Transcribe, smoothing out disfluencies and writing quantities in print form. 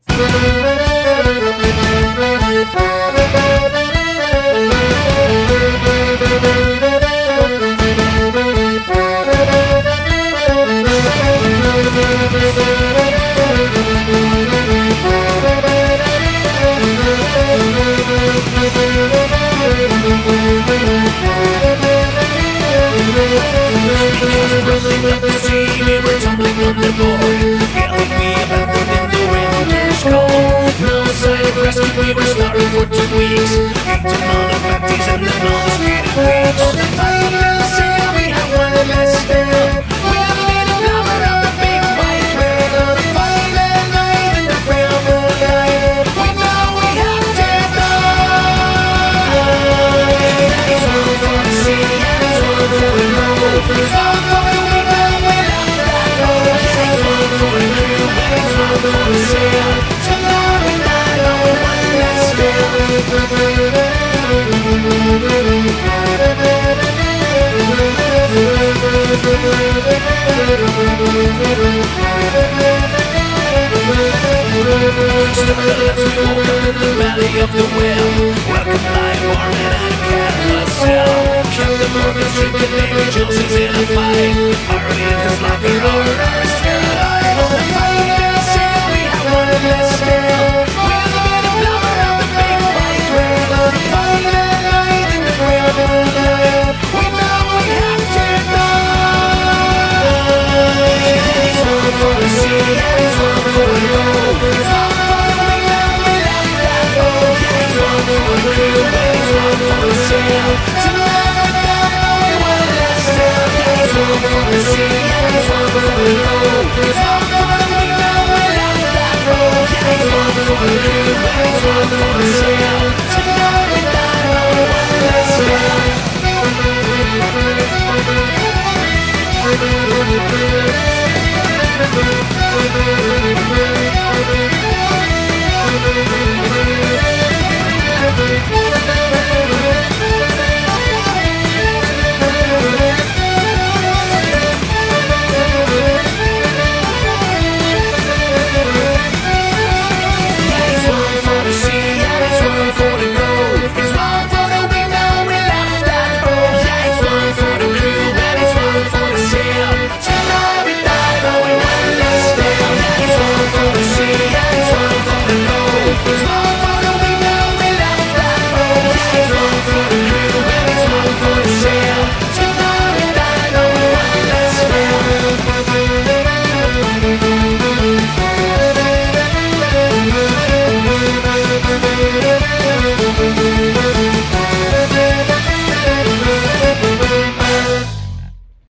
Rolling up the sea, we were tumbling underboard, yelling we abandoned in the winter's cold. No sign of rescue, we were starving for 2 weeks, eating manufactories and the non-skated weeds. On the final sail, we had one last stand. We had made a number of the big white man. On the final night in the brown moonlight, we know we have to die. It's one for the sea, and it's one for the road. It's one for the Started as we woke up in the valley of the